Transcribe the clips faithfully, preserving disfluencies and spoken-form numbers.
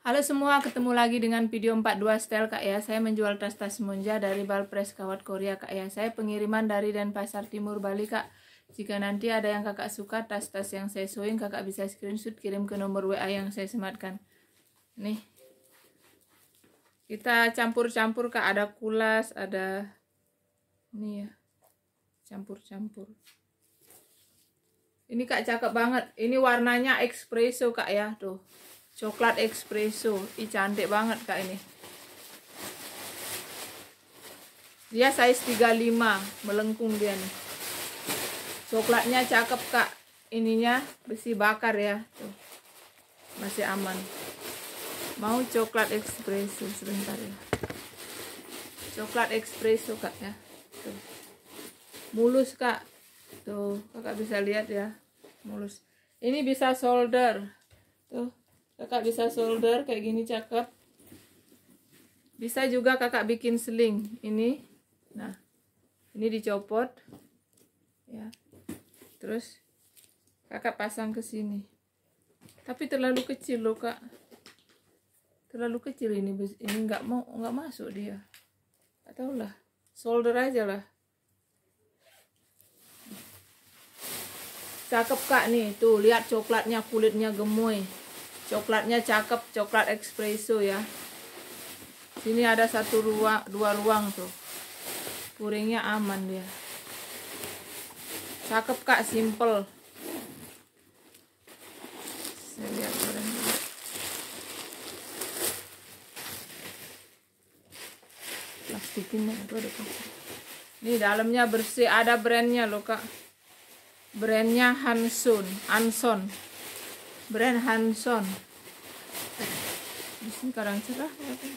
Halo semua, ketemu lagi dengan video empat puluh dua style Kak ya. Saya menjual tas-tas Monja dari Balpres Kawat Korea Kak ya. Saya pengiriman dari Denpasar Timur Bali Kak. Jika nanti ada yang Kakak suka tas-tas yang saya sewing, Kakak bisa screenshot kirim ke nomor W A yang saya sematkan. Nih. Kita campur-campur Kak, ada kulas, ada ini ya. Campur-campur. Ini Kak cakep banget. Ini warnanya espresso Kak ya, tuh. Coklat espresso. Ih, cantik banget Kak ini. Dia size tiga puluh lima, melengkung dia nih. Coklatnya cakep Kak. Ininya besi bakar ya, tuh. Masih aman. Mau coklat espresso sebentar ya. Coklat espresso Kak ya. Tuh. Mulus Kak. Tuh, Kakak bisa lihat ya. Mulus. Ini bisa solder. Tuh. Kakak bisa solder kayak gini, cakep. Bisa juga kakak bikin sling ini. Nah, ini dicopot ya. Terus kakak pasang ke sini. Tapi terlalu kecil loh Kak. Terlalu kecil ini. Ini nggak mau, nggak masuk dia. Gak tau lah. Solder aja lah. Cakep Kak nih. Tuh lihat coklatnya, kulitnya gemoy. Coklatnya cakep, coklat espresso ya. Sini ada satu ruang, dua ruang tuh. Puringnya aman dia. Cakep Kak, simple. Saya lihat barang dulu. Plastikinnya itu ada plastik. Ini dalamnya bersih, ada brandnya loh Kak. Brandnya Hanson, Hanson. Brand Hanson. Di sini kadang cerah.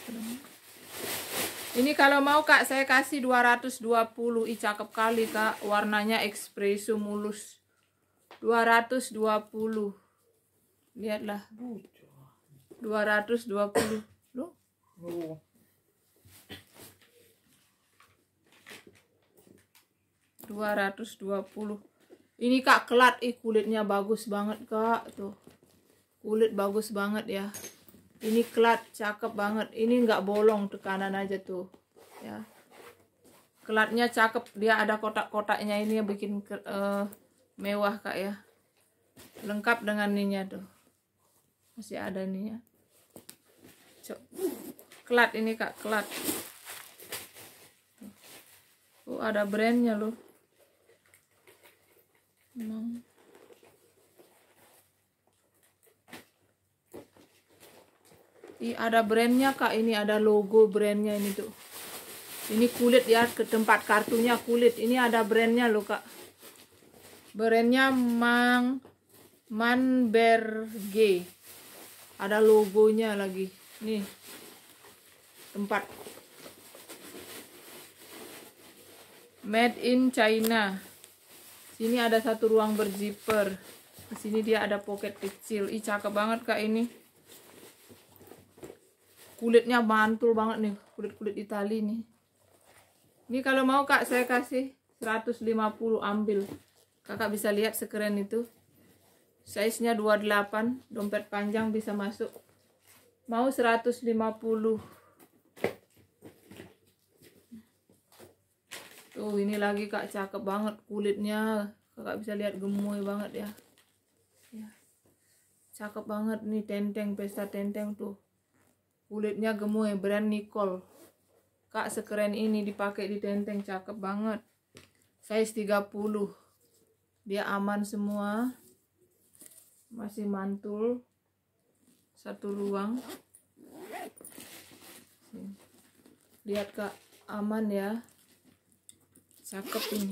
Ini kalau mau Kak saya kasih dua ratus dua puluh. Ih cakep kali Kak. Warnanya espresso mulus. dua ratus dua puluh. Lihatlah. dua ratus dua puluh. Loh. dua ratus dua puluh. Ini Kak kelat. Ih kulitnya bagus banget Kak. Tuh. Kulit bagus banget ya. Ini kelat cakep banget. Ini nggak bolong, tekanan aja tuh ya. Kelatnya cakep. Dia ada kotak-kotaknya, ini yang bikin uh, mewah Kak ya. Lengkap dengan ininya tuh. Masih ada nih ya. Cok. Kelat ini Kak, kelat. Oh ada brandnya loh. Memang. Ini ada brandnya Kak, ini ada logo brandnya ini tuh. Ini kulit ya, ke tempat kartunya kulit. Ini ada brandnya loh Kak. Brandnya Mang Manberge. Ada logonya lagi. Nih. Tempat. Made in China. Sini ada satu ruang berzipper. Di sini dia ada pocket kecil. Ih cakep banget Kak ini. Kulitnya mantul banget nih, kulit-kulit Itali nih. Ini kalau mau Kak saya kasih seratus lima puluh, ambil. Kakak bisa lihat sekeren itu. Size-nya dua puluh delapan, dompet panjang bisa masuk. Mau seratus lima puluh. Tuh ini lagi Kak, cakep banget kulitnya. Kakak bisa lihat gemoy banget ya. Ya. Cakep banget nih, tenteng, pesta tenteng tuh. Kulitnya gemoy, brand Nicole. Kak sekeren ini dipakai di tenteng, cakep banget. Size tiga puluh. Dia aman semua. Masih mantul. Satu ruang. Lihat Kak, aman ya. Cakep ini.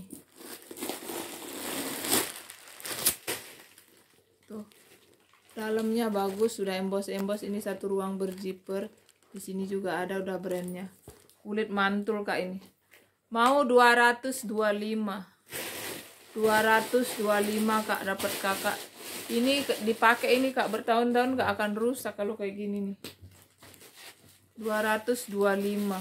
Tuh. Dalamnya bagus, sudah emboss-emboss. Ini satu ruang berzipper. Di sini juga ada udah brandnya. Kulit mantul Kak ini. Mau dua ratus dua puluh lima. dua ratus dua puluh lima Kak dapat Kakak. Ini dipakai ini Kak bertahun-tahun gak akan rusak kalau kayak gini nih. dua ratus dua puluh lima.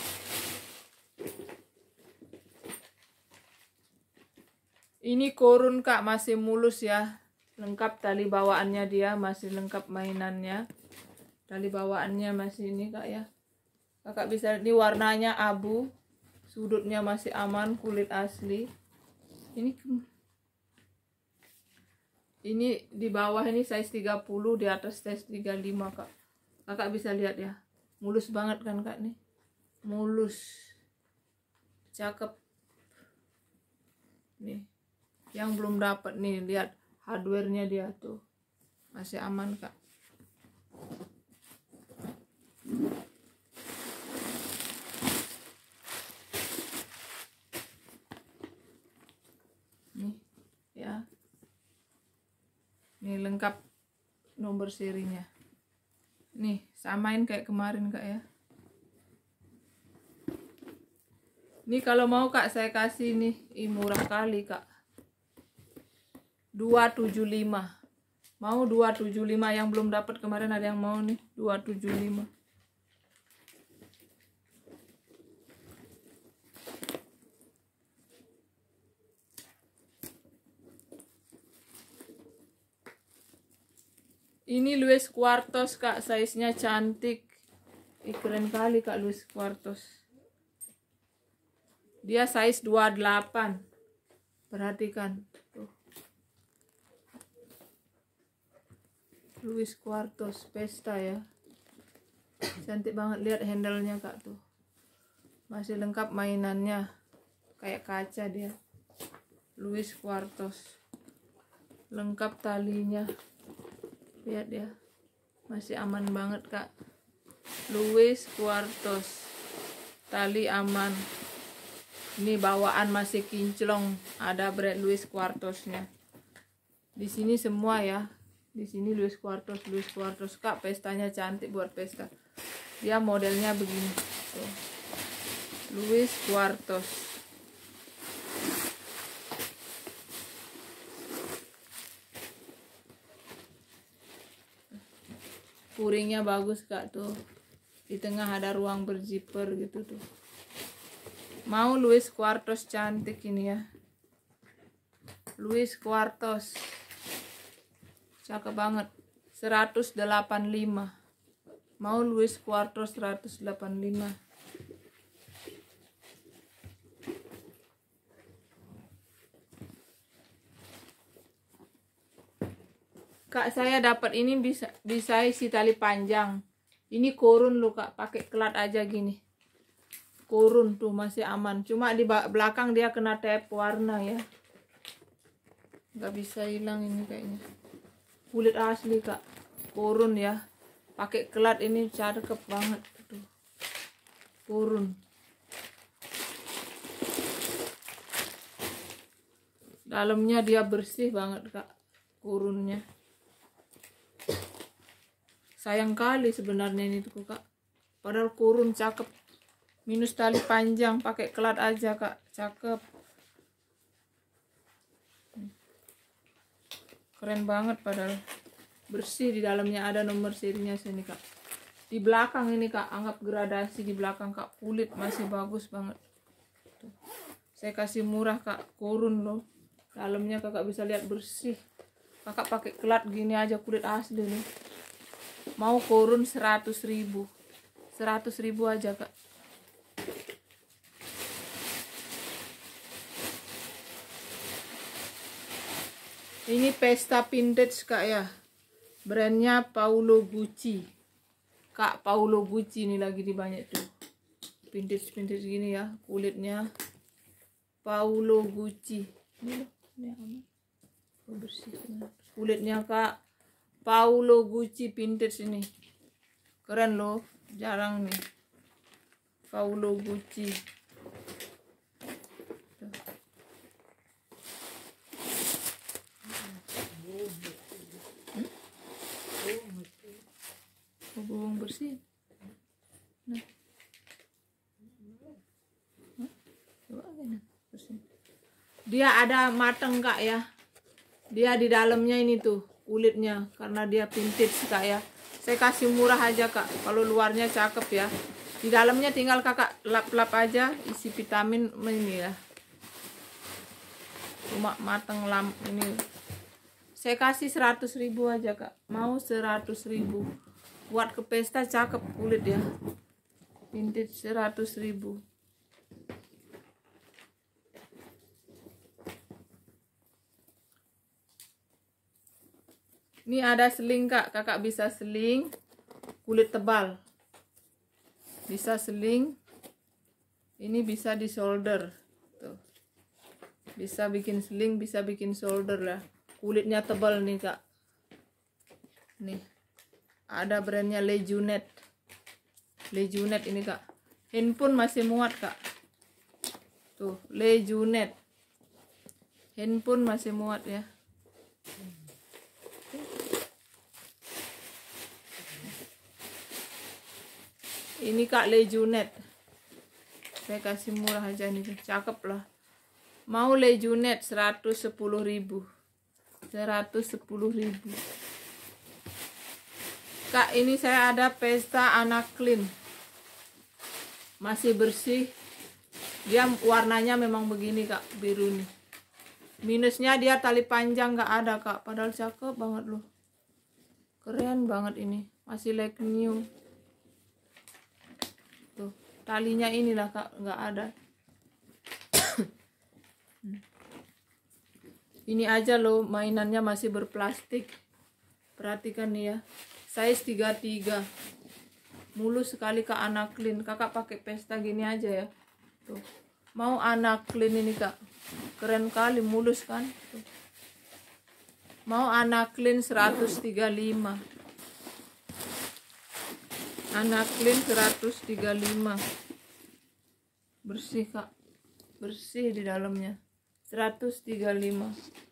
Ini korun Kak, masih mulus ya. Lengkap tali bawaannya dia, masih lengkap mainannya. Tali bawaannya masih ini kak ya. Kakak bisa, ini warnanya abu, sudutnya masih aman, kulit asli. Ini ini di bawah ini size tiga puluh, di atas size tiga puluh lima kak. Kakak bisa lihat ya, mulus banget kan kak nih, mulus, cakep. Nih, yang belum dapat nih, lihat hardware-nya dia tuh masih aman kak. Nih ya, nih lengkap nomor serinya. Nih samain kayak kemarin kak ya. Nih kalau mau kak saya kasih nih, ih murah kali kak, dua tujuh lima. Mau dua tujuh lima, yang belum dapat kemarin ada yang mau nih, dua tujuh lima. Ini Louis Quartos kak, size-nya cantik. Ih, keren kali kak Louis Quartos. Dia size dua puluh delapan. Perhatikan tuh. Louis Quartos Pesta ya. Cantik banget, lihat handle-nya kak tuh. Masih lengkap mainannya. Kayak kaca dia. Louis Quartos. Lengkap talinya. Lihat ya, masih aman banget kak. Louis Quartos, tali aman. Ini bawaan masih kinclong, ada brand Louis Quartosnya. Di sini semua ya, di sini Louis Quartos, Louis Quartos kak. Pestanya cantik buat pesta. Dia modelnya begini, tuh. Louis Quartos. Puringnya bagus kak tuh, di tengah ada ruang berzipper gitu tuh. Mau Louis Quartos cantik ini ya, Louis Quartos cakep banget, seratus delapan puluh lima. Mau Louis Quartos seratus delapan puluh lima. Kak saya dapat ini bisa bisa isi tali panjang. Ini korun loh kak, pakai kelat aja gini. Korun tuh masih aman. Cuma di belakang dia kena tape warna ya. Nggak bisa hilang ini kayaknya. Kulit asli kak. Korun ya. Pakai kelat ini cakep banget tuh. Korun. Dalamnya dia bersih banget kak. Korunnya. Sayang kali sebenarnya ini tuh kak, padahal kurun cakep, minus tali panjang, pakai kelat aja kak, cakep, keren banget, padahal bersih. Di dalamnya ada nomor serinya sini kak. Di belakang ini kak, anggap gradasi di belakang kak, kulit masih bagus banget tuh. Saya kasih murah kak, kurun loh, dalamnya kakak bisa lihat bersih. Kakak pakai kelat gini aja, kulit asli nih. Mau kurun seratus ribu, seratus ribu aja kak. Ini pesta vintage kak ya, brandnya Paolo Gucci kak. Paolo Gucci ini lagi di banyak tuh, vintage vintage gini ya, kulitnya Paolo Gucci. Ini loh, ini aman, oh, bersih kulitnya kak. Paolo Gucci vintage ini keren loh, jarang nih Paolo Gucci. Oh, bawang bersih. Nah, coba kan bersih. Dia ada mateng kak ya. Dia di dalamnya ini tuh kulitnya, karena dia vintage kak ya. Saya kasih murah aja kak. Kalau luarnya cakep ya, di dalamnya tinggal kakak lap-lap aja, isi vitamin ini ya. Cuma mateng lam ini. Saya kasih seratus ribu aja kak. Mau seratus ribu. buat ke pesta cakep kulit ya. Vintage seratus ribu. Ini ada seling kak, kakak bisa seling kulit tebal, bisa seling. Ini bisa di solder tuh, bisa bikin seling, bisa bikin solder lah. Kulitnya tebal nih kak. Nih ada brandnya Lejunet. Lejunet ini kak, handphone masih muat kak. Tuh Lejunet, handphone masih muat ya. Ini kak Lejunet, saya kasih murah aja nih, cakep lah. Mau Lejunet seratus sepuluh ribu, seratus sepuluh ribu. Kak ini saya ada pesta anak clean, masih bersih. Dia warnanya memang begini kak, biru nih. Minusnya dia tali panjang nggak ada kak, padahal cakep banget loh, keren banget ini, masih like new. Tuh talinya inilah kak, nggak ada. Ini aja loh mainannya masih berplastik. Perhatikan nih ya, size tiga puluh tiga, mulus sekali kak anak clean. Kakak pakai pesta gini aja ya. Tuh mau anak clean ini kak, keren kali, mulus kan. Tuh. Mau anak clean seratus tiga puluh lima, anak clean seratus tiga puluh lima, bersih kak, bersih di dalamnya, seratus tiga puluh lima.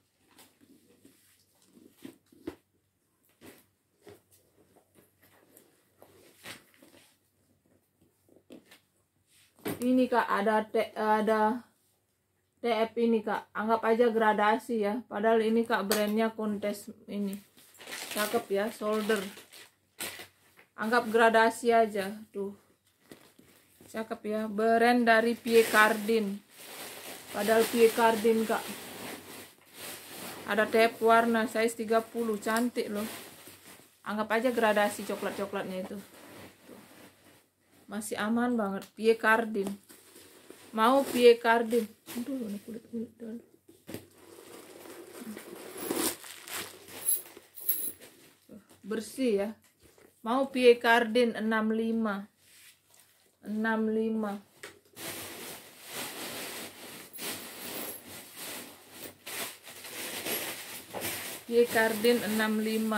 Ini kak ada te, ada T F ini kak, anggap aja gradasi ya, padahal ini kak brandnya Kontes ini, cakep ya, solder, anggap gradasi aja. Tuh cakep ya, brand dari Pierre Cardin, padahal Pierre Cardin kak. Ada T F warna size tiga puluh, cantik loh, anggap aja gradasi coklat-coklatnya itu. Tuh. Masih aman banget, Pierre Cardin. Mau Pierre Cardin, aduh kulit kulit dulu. Bersih ya. Mau Pierre Cardin enam puluh lima, enam puluh lima. Pierre Cardin enam puluh lima.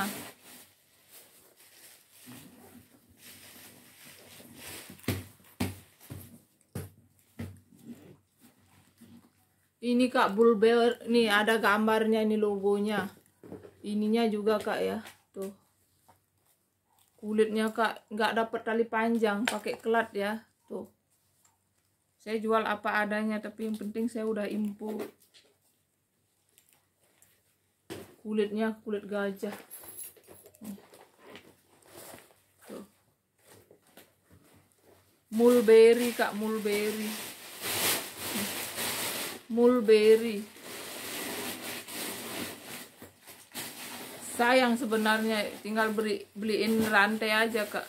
Ini kak Bulber, nih ada gambarnya, ini logonya. Ininya juga kak ya, tuh. Kulitnya kak nggak dapet tali panjang, pakai kelat ya, tuh. Saya jual apa adanya, tapi yang penting saya udah info. Kulitnya kulit gajah. Tuh. Mulberry kak, mulberry. Mulberry. Sayang sebenarnya, tinggal beli beliin rantai aja kak.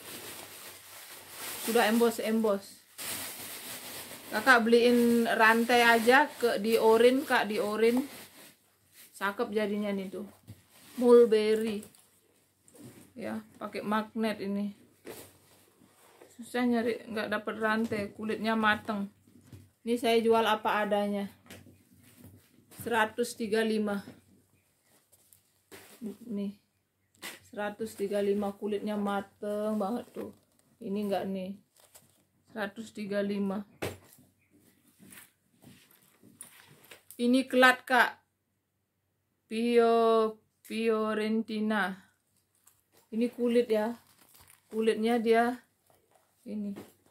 Sudah embos-embos. Kakak beliin rantai aja ke di orin kak, di orin. Cakep jadinya nih tuh. Mulberry. Ya, pakai magnet ini. Susah nyari, nggak dapet rantai, kulitnya mateng. Ini saya jual apa adanya, seratus tiga puluh lima. Nih seratus tiga puluh lima, kulitnya mateng banget tuh. Ini enggak nih, seratus tiga puluh lima. Ini kelat kak, Pio Fiorentina. Ini kulit ya, kulitnya dia ini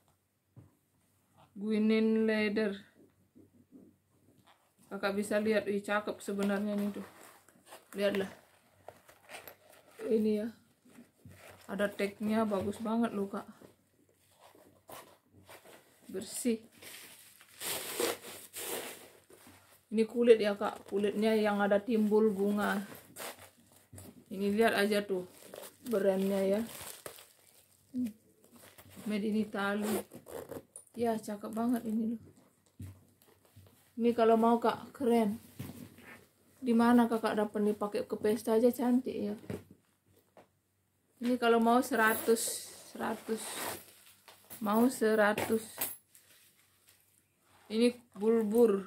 Guinin leather. Kakak bisa lihat, ih cakep sebenarnya nih tuh. Lihatlah. Ini ya. Ada tagnya, bagus banget loh kak. Bersih. Ini kulit ya kak, kulitnya yang ada timbul bunga. Ini lihat aja tuh brandnya ya. made in Italy. Ya cakep banget ini loh. Ini kalau mau kak, keren. Dimana kakak dapat nih, pakai ke pesta aja cantik ya. Ini kalau mau seratus, seratus, mau seratus. Ini bulbur,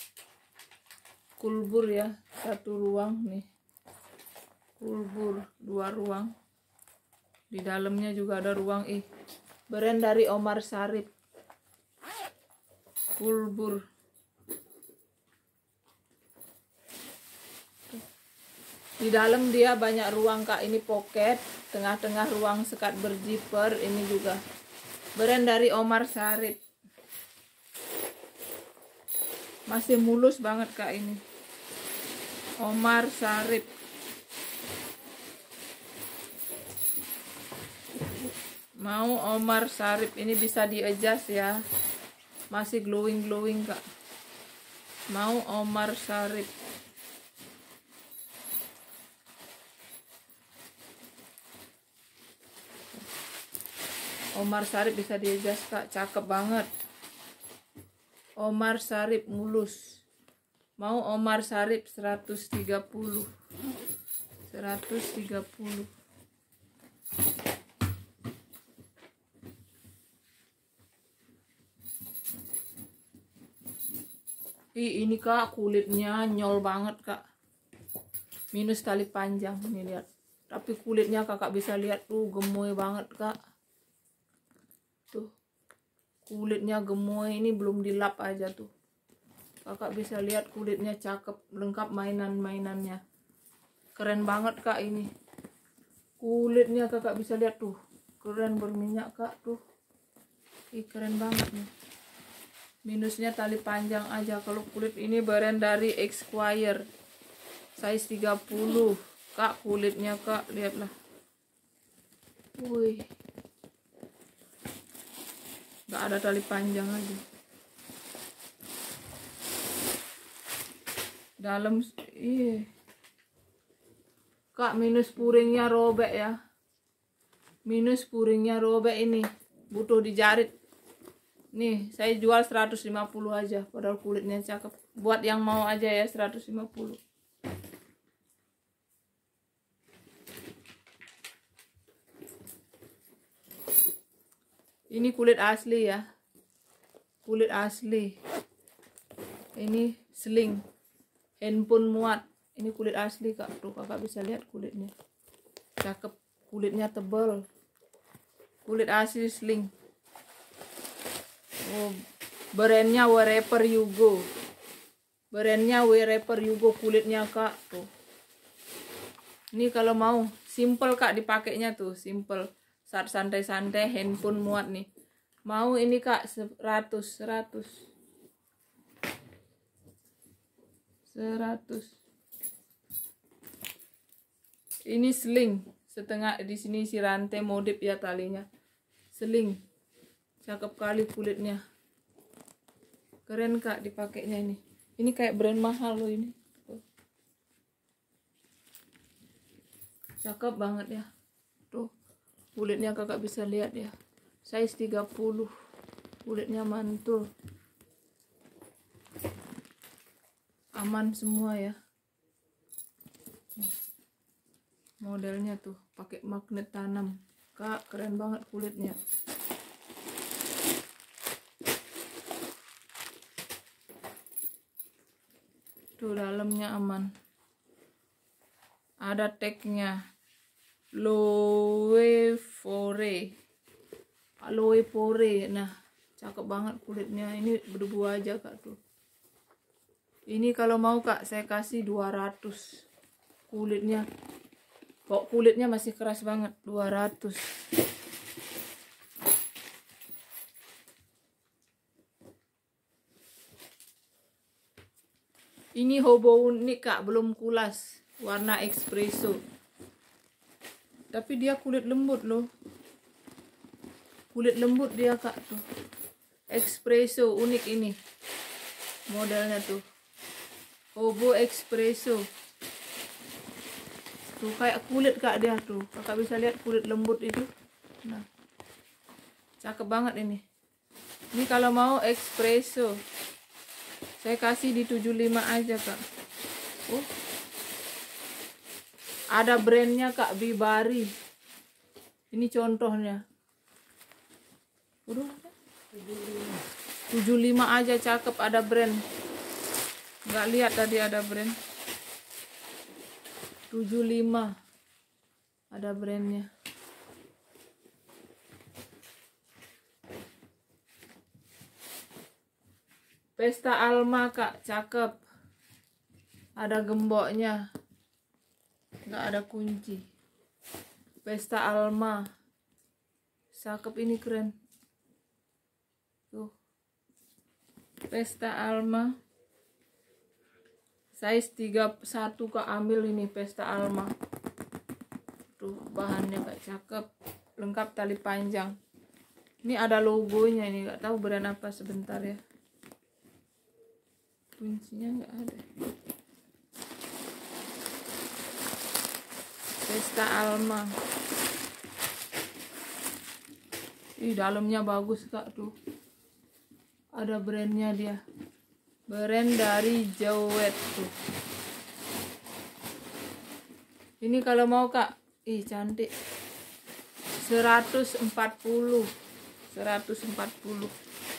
kulbur ya, satu ruang nih. Kulbur dua ruang. Di dalamnya juga ada ruang ih. Brand dari Omar Sharif. Kulbur. Di dalam dia banyak ruang kak, ini pocket, tengah-tengah ruang sekat berziper, ini juga brand dari Omar Sharif. Masih mulus banget kak ini. Omar Sharif. Mau Omar Sharif ini bisa di adjust ya. Masih glowing-glowing kak. Mau Omar Sharif. Omar Sharif bisa di adjust kak, cakep banget. Omar Sharif mulus. Mau Omar Sharif seratus tiga puluh. seratus tiga puluh. Ih, ini kak kulitnya nyol banget kak. Minus tali panjang nih, lihat. Tapi kulitnya kakak bisa lihat tuh gemoy banget kak. Tuh kulitnya gemoy, ini belum dilap aja tuh. Kakak bisa lihat kulitnya cakep, lengkap mainan-mainannya. Keren banget kak ini. Kulitnya kakak bisa lihat tuh, keren berminyak kak tuh. Ih, keren banget nih. Minusnya tali panjang aja. Kalau kulit ini brand dari Esquire, size tiga puluh kak. Kulitnya kak, lihatlah. Wih, gak ada tali panjang aja. Dalam iya kak, minus puringnya robek ya. Minus puringnya robek ini, butuh dijarit. Nih saya jual seratus lima puluh aja, padahal kulitnya cakep. Buat yang mau aja ya, seratus lima puluh. Ini kulit asli ya, kulit asli. Ini sling, handphone muat. Ini kulit asli kak, tuh kakak bisa lihat kulitnya, cakep. Kulitnya tebal, kulit asli sling. Oh, brandnya Wherever You Go, brandnya Wherever You Go. Kulitnya kak tuh. Ini kalau mau simple kak dipakainya tuh, simple. Saat santai-santai, handphone muat nih. Mau ini kak seratus, seratus, seratus. Ini sling, setengah di sini si rantai modif ya talinya. Sling, cakep kali kulitnya. Keren kak dipakainya ini. Ini kayak brand mahal loh ini. Cakep banget ya. Tuh. Kulitnya kakak bisa lihat ya, size tiga puluh. Kulitnya mantul, aman semua ya. Modelnya tuh pakai magnet tanam kak, keren banget kulitnya. Tuh dalamnya aman, ada tagnya Aloe Pore, Aloe Pore. Nah cakep banget kulitnya. Ini berdebu aja kak tuh. Ini kalau mau kak saya kasih dua ratus. Kulitnya kok kulitnya masih keras banget, dua ratus. Ini hobo unik kak, belum kulas, warna espresso. Tapi dia kulit lembut loh. Kulit lembut dia kak tuh. Espresso unik ini. Modelnya tuh. Hobo espresso. Tuh kayak kulit kak dia tuh. Kakak bisa lihat kulit lembut itu. Nah. Cakep banget ini. Ini kalau mau espresso saya kasih di tujuh puluh lima aja kak. Oh, ada brandnya kak, Bibari. Ini contohnya. Udah tujuh puluh lima aja, cakep, ada brand. Nggak lihat tadi ada brand. tujuh puluh lima ada brandnya. Pesta Alma kak, cakep. Ada gemboknya, nggak ada kunci. Pesta Alma, cakep, ini keren. Tuh, Pesta Alma size tiga puluh satu kak, ambil ini Pesta Alma. Tuh bahannya kak, cakep, lengkap tali panjang. Ini ada logonya, ini nggak tahu brand apa, sebentar ya. Kuncinya nggak ada. Pesta Alma. Ih, dalamnya bagus kak, tuh. Ada brandnya dia. Brand dari Jawet tuh. Ini kalau mau kak, ih cantik. seratus empat puluh. seratus empat puluh.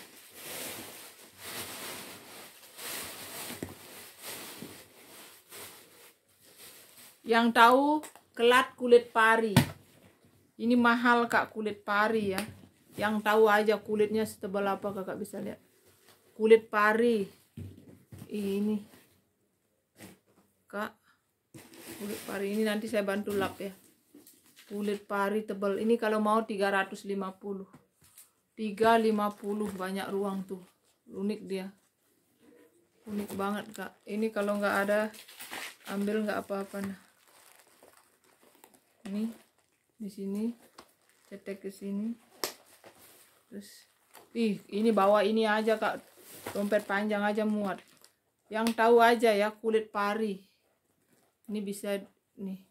Yang tahu kelat kulit pari. Ini mahal kak, kulit pari ya. Yang tahu aja kulitnya setebal apa, kakak bisa lihat. Kulit pari. Ini kak, kulit pari ini nanti saya bantu lap ya. Kulit pari tebal. Ini kalau mau tiga ratus lima puluh. tiga ratus lima puluh, banyak ruang tuh. Unik dia. Unik banget kak. Ini kalau nggak ada, ambil nggak apa-apa nah. Ini di sini, cetek ke sini. Terus, ih, ini bawa ini aja kak, dompet panjang aja muat. Yang tahu aja ya, kulit pari. Ini bisa nih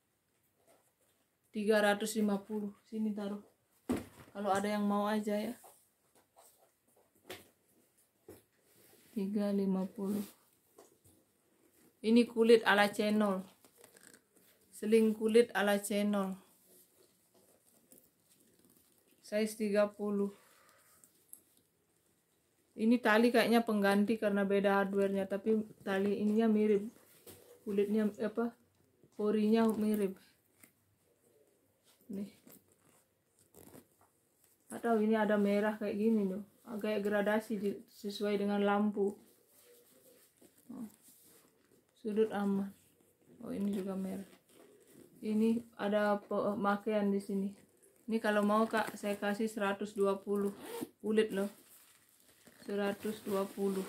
tiga ratus lima puluh. Sini taruh. Kalau ada yang mau aja ya. tiga ratus lima puluh. Ini kulit ala cendol. Seling kulit ala cendol. Size tiga puluh. Ini tali kayaknya pengganti karena beda hardware-nya, tapi tali ininya mirip. Kulitnya apa? Porinya mirip. Nih. Atau ini ada merah kayak gini loh. Agak gradasi sesuai dengan lampu. Oh. Sudut aman. Oh, ini juga merah. Ini ada pemakaian di sini. Ini kalau mau kak, saya kasih seratus dua puluh. Kulit loh. seratus dua puluh.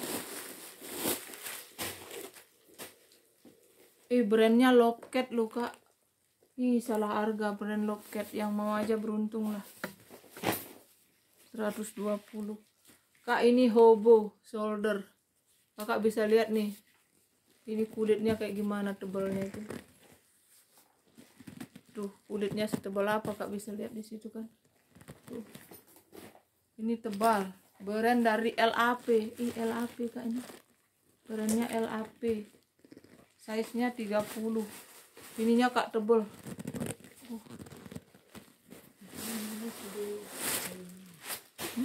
Eh, brandnya loket loh kak. Ih, salah harga brand loket. Yang mau aja beruntung lah. seratus dua puluh. Kak, ini hobo shoulder. Kakak bisa lihat nih. Ini kulitnya kayak gimana tebalnya itu. Tuh, kulitnya setebal apa kak, bisa lihat di situ kan. Tuh. Ini tebal. Brand dari L A P. Ih, L A P kak ini. Brandnya L A P. Size-nya tiga puluh. Ininya kak tebal. Oh. Hmm?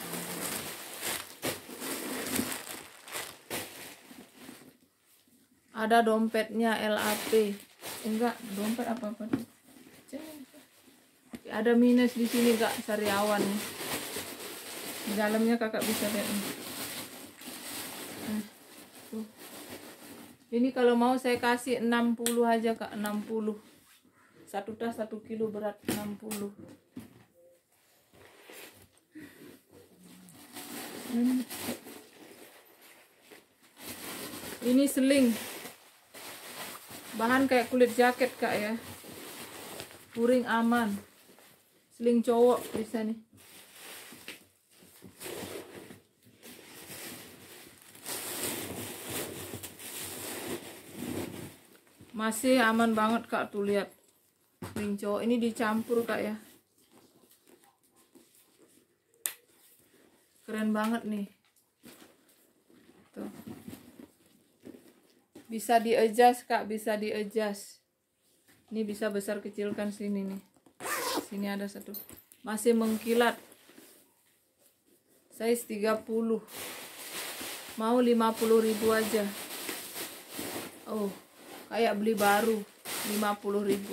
Ada dompetnya L A P. Enggak, dompet apa-apa. Ada minus di sini kak, sariawan nih. Di dalamnya kakak bisa lihat nih. Nah, tuh. Ini kalau mau saya kasih enam puluh aja kak, enam puluh. Satu tas satu kilo berat, enam puluh. Hmm. Ini seling. Bahan kayak kulit jaket kak ya. Puring aman. Seling cowok bisa nih. Masih aman banget kak, tuh lihat. Seling cowok ini dicampur kak ya. keren banget nih. Tuh. Bisa di-adjust Kak, bisa di-adjust. Ini bisa besar kecilkan sini nih. Sini ada satu. Masih mengkilat. Size tiga puluh. Mau lima puluh ribu aja. Oh, kayak beli baru, lima puluh ribu.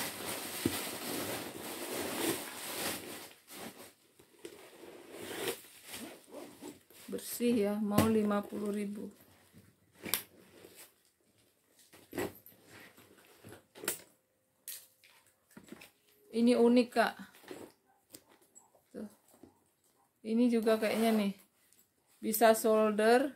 Bersih ya, mau lima puluh ribu. Ini unik Kak. Tuh. Ini juga kayaknya nih. Bisa solder.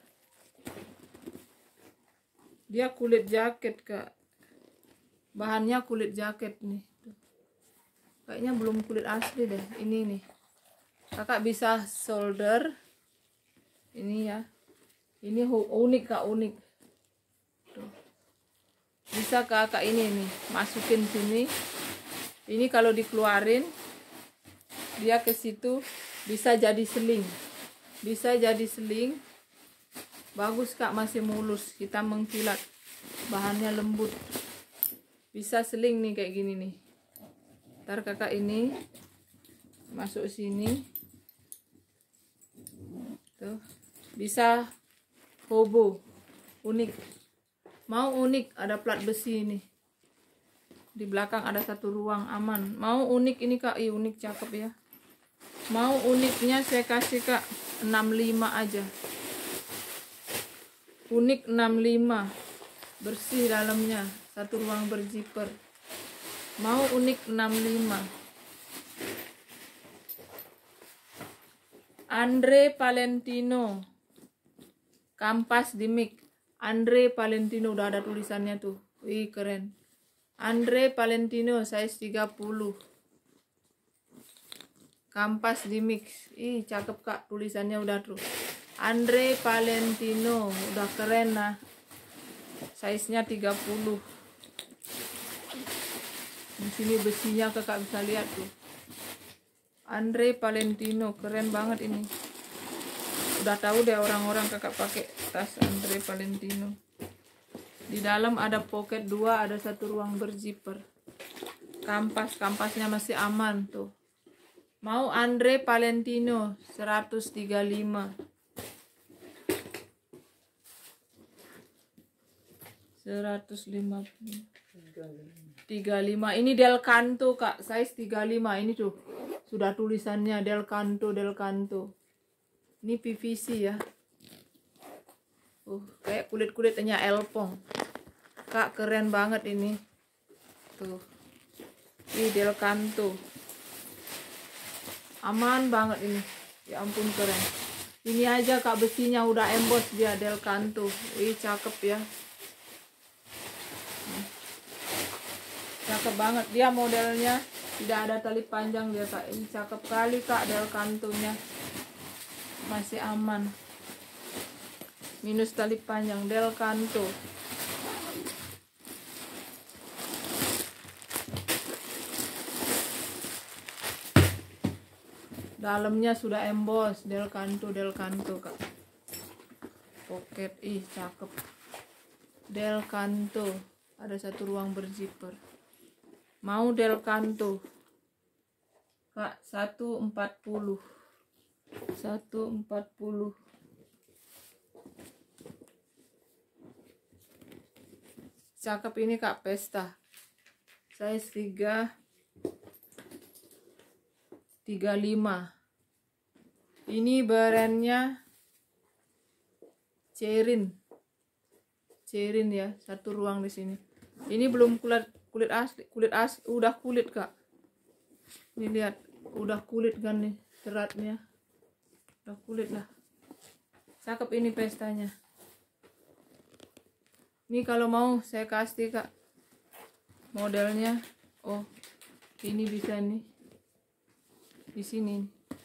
Dia kulit jaket Kak. Bahannya kulit jaket nih. Tuh. Kayaknya belum kulit asli deh. Ini nih. Kakak bisa solder. Ini ya. Ini unik Kak, unik. Tuh. Bisa kakak ini nih. Masukin sini. Ini kalau dikeluarin. Dia ke situ. Bisa jadi seling. Bisa jadi seling. Bagus Kak, masih mulus, hitam mengkilat. Bahannya lembut. Bisa seling nih kayak gini nih. Ntar kakak ini masuk sini. Tuh. Bisa hobo. Unik. Mau unik, ada plat besi ini. Di belakang ada satu ruang aman. Mau unik ini Kak, ih unik cakep ya. Mau uniknya saya kasih Kak enam puluh lima aja. Unik enam puluh lima. Bersih dalamnya. Satu ruang berzipper. Mau unik enam puluh lima. Andre Valentino. Kampas di mic. Andre Valentino, udah ada tulisannya tuh. Wih keren. Andre Valentino size tiga puluh. Kampas di mix. Ih, cakep Kak, tulisannya udah tuh. Andre Valentino, udah keren lah. Size-nya tiga puluh. Di sini besinya Kakak bisa lihat tuh. Andre Valentino, keren banget ini. Udah tahu deh orang-orang Kakak pakai tas Andre Valentino. Di dalam ada pocket dua, ada satu ruang berzipper. Kampas, kampasnya masih aman tuh. Mau Andre Valentino seratus tiga puluh lima. seratus lima puluh. tiga puluh lima. Ini Del Canto Kak, size tiga puluh lima. Ini tuh sudah tulisannya Del Canto, Del Canto. Ini P V C ya. Uh, kayak kulit-kulitnya Elpong. Kak keren banget ini. Tuh. Ini Del Canto. Aman banget ini. Ya ampun keren. Ini aja Kak besinya udah emboss dia Del Canto. Wih cakep ya. Cakep banget dia modelnya. Tidak ada tali panjang dia Kak. Ini cakep kali Kak Del Canto-nya. Masih aman. Minus tali panjang Del Canto. Dalamnya sudah emboss Del Canto, Del Canto Kak. Pocket, ih cakep. Del Canto. Ada satu ruang berzipper. Mau Del Canto Kak, seratus empat puluh. seratus empat puluh. Cakep ini Kak, pesta. Size tiga tiga puluh lima. Ini brandnya Cerin. Cerin ya, satu ruang di sini. Ini belum kulit kulit asli, kulit asli udah kulit Kak. Ini lihat, udah kulit kan nih seratnya. Udah kulit lah. Cakep ini pestanya. Ini kalau mau saya kasih Kak modelnya. Oh, ini bisa nih. Di sini.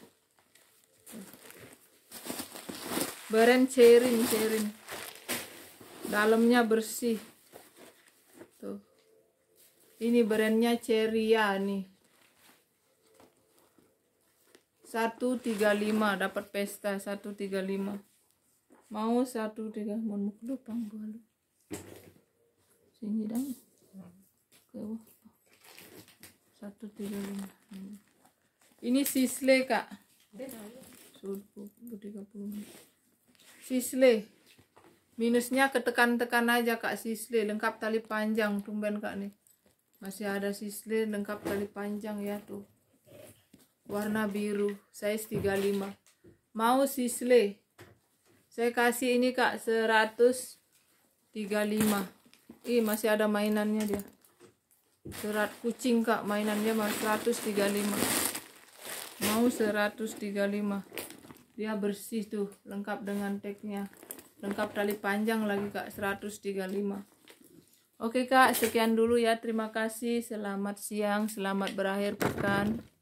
Brand Cerin, Cerin. Dalamnya bersih. Tuh. Ini brandnya Ceria nih. seratus tiga puluh lima dapat pesta seratus tiga puluh lima. Mau seratus tiga puluh lima lupang balu. Sini dong. Ke bawah. seratus tiga puluh lima. Ini sisle, Kak. tiga puluh. Sisle. Minusnya ketekan-tekan aja, Kak, sisle lengkap tali panjang. Tumben, Kak, nih. Masih ada sisle lengkap tali panjang ya tuh. Warna biru, size tiga puluh lima. Mau sisle. Saya kasih ini, Kak, seratus tiga puluh lima. Ih, masih ada mainannya dia. Serat kucing, Kak, mainannya mas seratus tiga puluh lima. Mau seratus tiga puluh lima. Dia bersih tuh, lengkap dengan tagnya. Lengkap tali panjang lagi, Kak, seratus tiga puluh lima. Oke, Kak, sekian dulu ya. Terima kasih. Selamat siang, selamat berakhir pekan.